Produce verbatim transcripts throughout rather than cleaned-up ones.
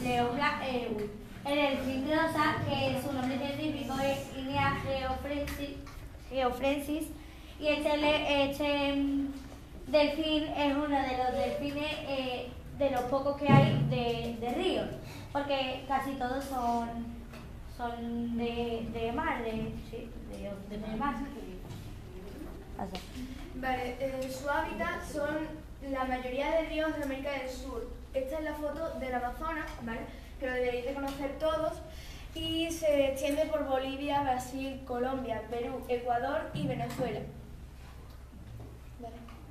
león bla, eh, el delfín rosa, que su nombre científico es Inia geoffrensis, geoffrensis, y este, le, este um, delfín es uno de los delfines eh, de los pocos que hay de, de río, porque casi todos son, son de, de mar, de, sí, de, de mar. Vale, eh, su hábitat son la mayoría de ríos de América del Sur. Esta es la foto del Amazonas, ¿vale? Que lo deberéis de conocer todos, y se extiende por Bolivia, Brasil, Colombia, Perú, Ecuador y Venezuela. Vale.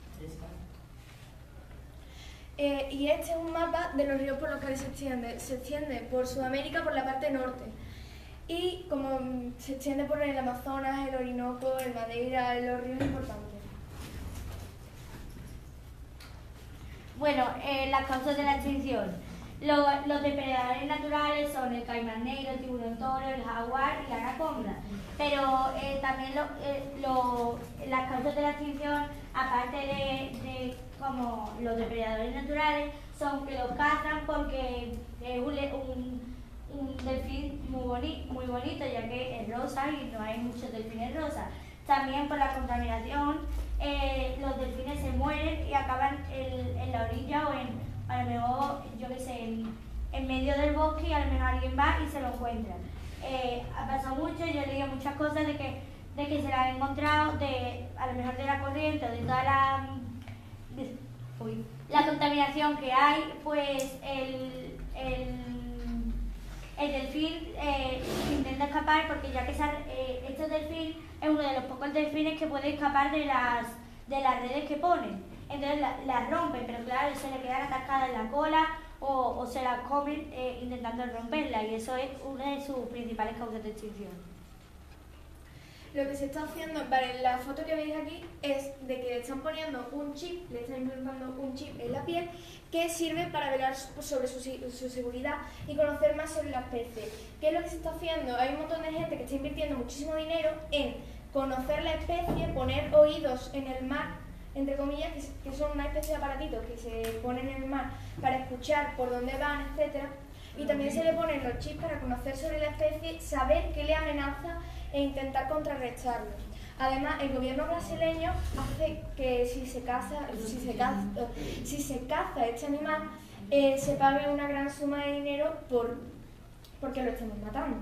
Eh, y este es un mapa de los ríos por los que se extiende. Se extiende por Sudamérica por la parte norte. Y como se extiende por el Amazonas, el Orinoco, el Madeira, los ríos importantes. Bueno, eh, las causas de la extinción. Los, los depredadores naturales son el caimán negro, el tiburón toro, el jaguar y la anaconda. Pero eh, también lo, eh, lo, las causas de la extinción, aparte de, de como los depredadores naturales, son que los cazan porque es un, un un delfín muy, boni muy bonito, ya que es rosa y no hay muchos delfines rosas. También por la contaminación, eh, los delfines se mueren y acaban en, en la orilla o en, a lo mejor, yo qué sé, en, en medio del bosque, y a lo mejor alguien va y se lo encuentra. Eh, ha pasado mucho, yo he leído muchas cosas de que, de que se la han encontrado, de, a lo mejor de la corriente o de toda la, de, uy, la contaminación que hay, pues el, el El delfín eh, intenta escapar porque ya que esa, eh, este delfín es uno de los pocos delfines que puede escapar de las, de las redes que ponen. Entonces las la rompen, pero claro, se le quedan atascadas en la cola o, o se las comen eh, intentando romperla, y eso es una de sus principales causas de extinción. Lo que se está haciendo, vale, la foto que veis aquí es de que le están poniendo un chip, le están implantando un chip en la piel que sirve para velar sobre su, su seguridad y conocer más sobre la especie. ¿Qué es lo que se está haciendo? Hay un montón de gente que está invirtiendo muchísimo dinero en conocer la especie, poner oídos en el mar, entre comillas, que, que son una especie de aparatitos que se ponen en el mar para escuchar por dónde van, etcétera. Y también se le ponen los chips para conocer sobre la especie, saber qué le amenaza e intentar contrarrestarlo. Además, el gobierno brasileño hace que si se caza, si se caza, si se caza este animal, eh, se pague una gran suma de dinero por porque lo estamos matando.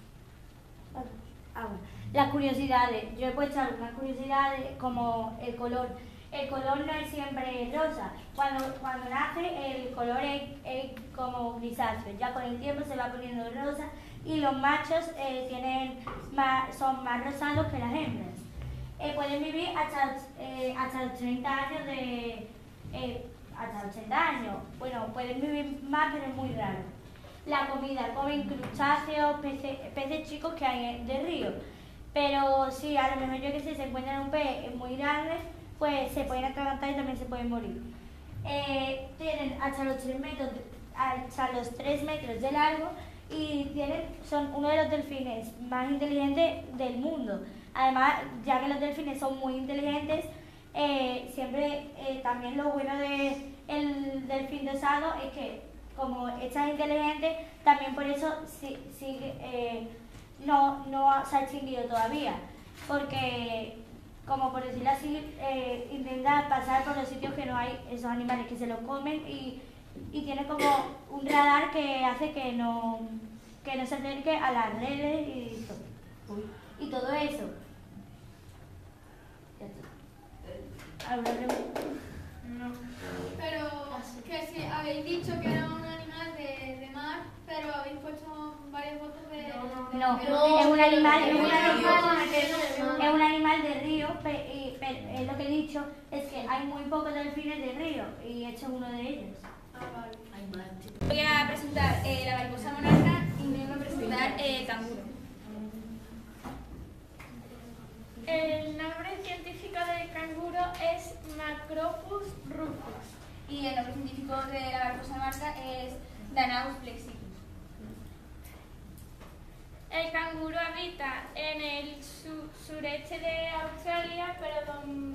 Ah, bueno. Las curiosidades. Yo he puesto algunas curiosidades como el color. El color no es siempre rosa. Cuando, cuando nace el color es, es como grisáceo. Ya con el tiempo se va poniendo rosa y los machos eh, tienen más, son más rosados que las hembras. Eh, pueden vivir hasta, eh, hasta los treinta años de... Eh, hasta los ochenta años. Bueno, pueden vivir más, pero es muy raro. La comida, comen crustáceos, peces, peces chicos que hay de río. Pero si a lo mejor yo que sé, se encuentran un pez muy grande, pues se pueden atragantar y también se pueden morir. Eh, tienen hasta los tres metros, hasta los tres metros de largo y tienen, son uno de los delfines más inteligentes del mundo. Además, ya que los delfines son muy inteligentes, eh, siempre eh, también lo bueno del delfín rosado es que como es tan inteligente, también por eso sí, sí, eh, no, no se ha extinguido todavía, porque como por decirlo así, eh, intenta pasar por los sitios que no hay esos animales que se los comen y, y tiene como un radar que hace que no, que no se acerque a las redes y todo, uy, y todo eso. Ya está. ¿Alguna pregunta? No. Pero que si habéis dicho que era un animal de, de mar, pero habéis puesto varias fotos de... No, de, no, de, no, es un animal, es un de, animal, es un animal de río, pero, y, pero eh, lo que he dicho es que hay muy pocos delfines de río y este es uno de ellos. Ah, vale. Voy a presentar eh, la mariposa monarca y me voy a presentar el canguro. El nombre científico del canguro es Macropus rufus. Y el nombre científico de la mariposa monarca es Danaus flexitus. El canguro habita en el su sureste de Australia, pero, don,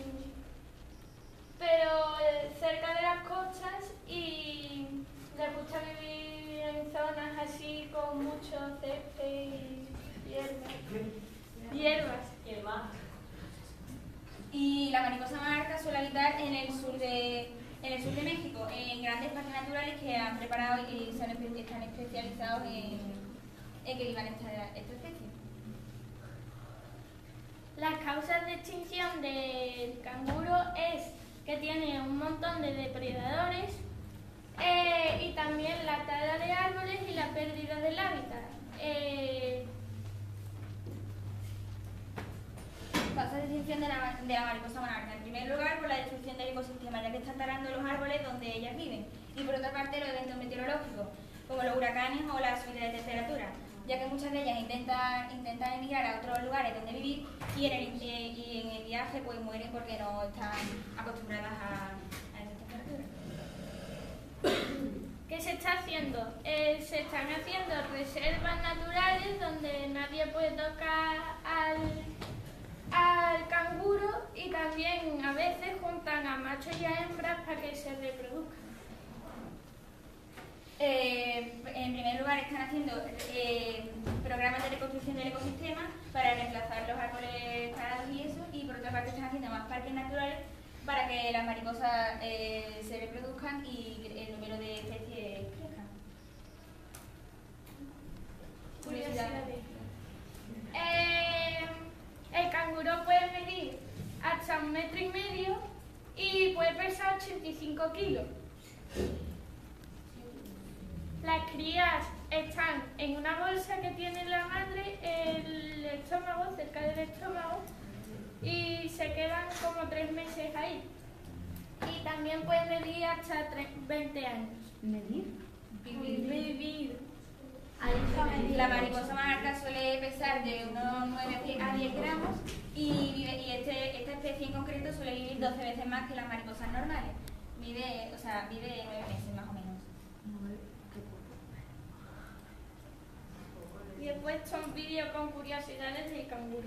pero cerca de las costas, y le gusta vivir en zonas mucho césped y hierbas. Hierbas. Y la mariposa monarca suele habitar en el sur de, en el sur de México, en grandes parques naturales que han preparado y son, están especializados en, en que vivan esta, esta especie. Las causas de extinción del canguro es que tiene un montón de depredadores eh, y también la tala de árboles y la pérdida del hábitat. Eh, Causas de extinción de la, de la mariposa monarca. En primer lugar, por la destrucción del ecosistema, ya que están talando los árboles donde ellas viven. Y por otra parte, los eventos meteorológicos, como los huracanes o la subida de temperatura, ya que muchas de ellas intentan, intentan emigrar a otros lugares donde vivir y en el, y en el viaje pues mueren porque no están acostumbradas a, a esas temperaturas. ¿Qué se está haciendo? Eh, se están haciendo reservas naturales donde nadie puede tocar al, al canguro y también a veces juntan a machos y a hembras para que se reproduzcan. Eh, en primer lugar están haciendo eh, programas de reconstrucción del ecosistema para reemplazar los árboles parados y eso, y por otra parte están haciendo más parques naturales para que las mariposas eh, se reproduzcan y el número de especies crezca. Curiosidades. Eh, el canguro puede medir hasta un metro y medio y puede pesar ochenta y cinco kilos. Las crías están en una bolsa que tiene la madre, el estómago, cerca del estómago, y se quedan como tres meses ahí. Y también pueden medir hasta veinte años. ¿Medir? Vivir. Vivir. La mariposa monarca suele pesar de unos nueve a diez gramos y, vive, y este, esta especie en concreto suele vivir doce veces más que las mariposas normales. Vive, o sea, vive nueve meses más o menos. Y he puesto un vídeo con curiosidades del canguro.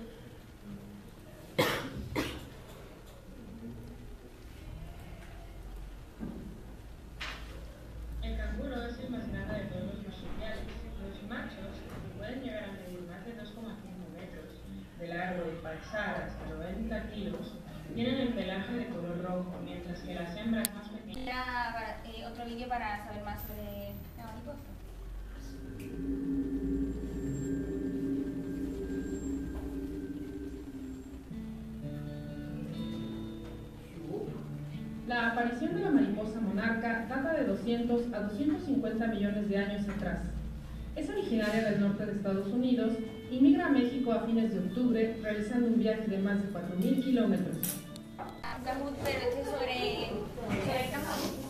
El canguro es el más grande de todos los marsupiales. Los machos, que pueden llegar a medir más de dos coma cinco metros de largo y pesar hasta noventa kilos, tienen el pelaje de color rojo, mientras que las hembras más pequeñas... Era para, eh, otro vídeo para saber más sobre la mariposa. La aparición de la mariposa monarca data de doscientos a doscientos cincuenta millones de años atrás. Es originaria del norte de Estados Unidos y migra a México a fines de octubre, realizando un viaje de más de cuatro mil kilómetros. Canguro, pero este es sobre, sobre el canguro.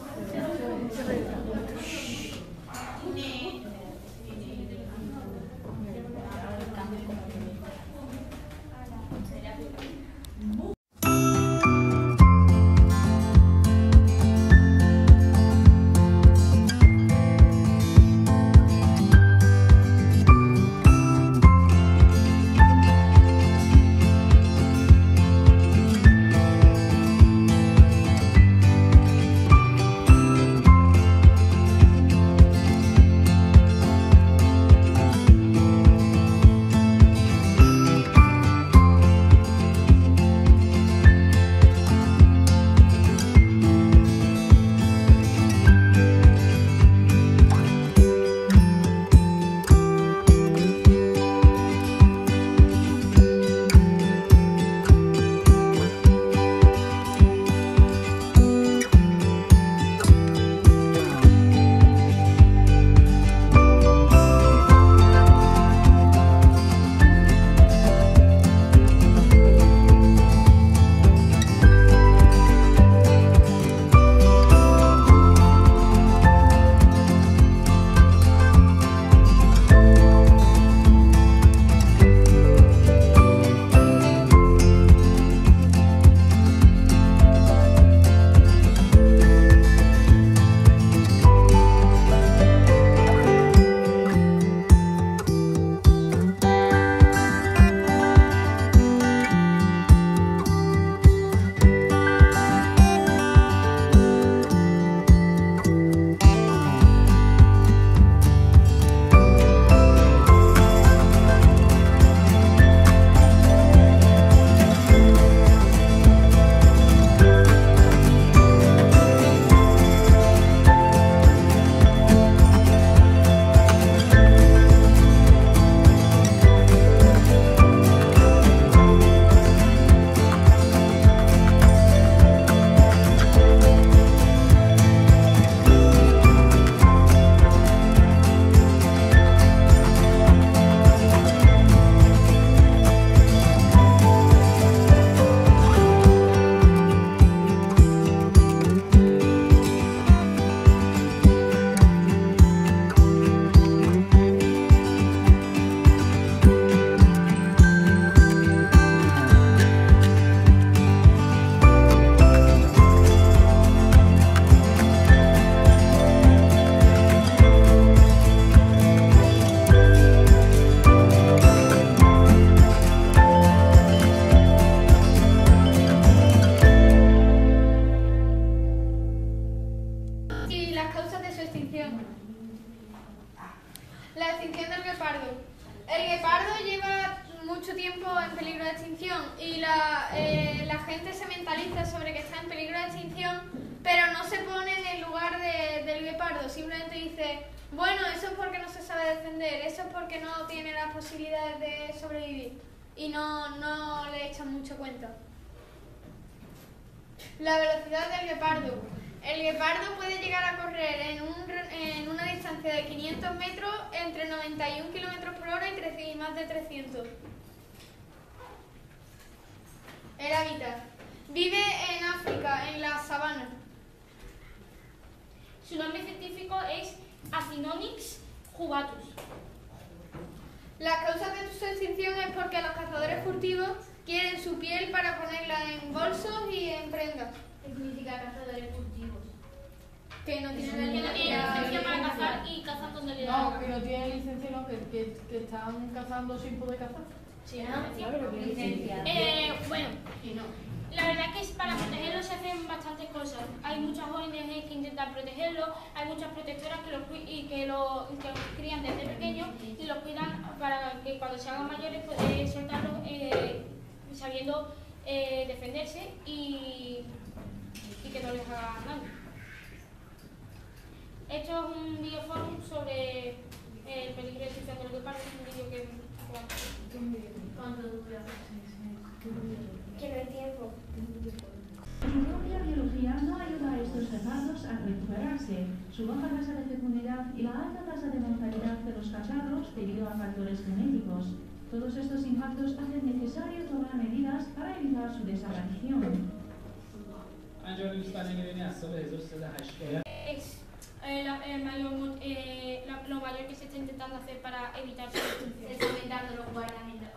La extinción del guepardo. El guepardo lleva mucho tiempo en peligro de extinción y la, eh, la gente se mentaliza sobre que está en peligro de extinción, pero no se pone en el lugar de, del guepardo, simplemente dice, bueno, eso es porque no se sabe defender, eso es porque no tiene las posibilidades de sobrevivir y no, no le echan mucha cuenta. La velocidad del guepardo. El guepardo puede llegar a correr en, un, en una distancia de quinientos metros entre noventa y un kilómetros por hora y, y más de trescientos. El hábitat. Vive en África, en la sabana. Su nombre científico es Acinonyx jubatus. Las causas de su extinción es porque los cazadores furtivos quieren su piel para ponerla en bolsos y en prendas. ¿Qué significa cazadores furtivos? Que no tienen Que no tienen licencia para la cazar y cazan donde le da. No, que no tienen licencia, no, que, que, que están cazando sin poder cazar. Sí, Ah, claro, que licencia. Eh, bueno, Y no. la verdad es que para protegerlos se hacen bastantes cosas. Hay muchas O N G que intentan protegerlos, hay muchas protectoras que los, y que los, que los crían desde pequeños y los cuidan para que cuando se hagan mayores puedan soltarlos eh, sabiendo eh, defenderse y, y que no les haga daño. Esto es un videoforum sobre el peligro de extinción del guepardo, es un vídeo que... ¿Cuánto dura? Que no hay tiempo. Su propia biología no ayuda a estos guepardos a recuperarse. Su baja tasa de fecundidad y la alta tasa de mortalidad de los cachorros debido a factores genéticos. Todos estos impactos hacen necesario tomar medidas para evitar su desaparición. Es eh, la, el mayor, eh, la, lo mayor que se está intentando hacer para evitar su extinción. Se está aumentando los guardianes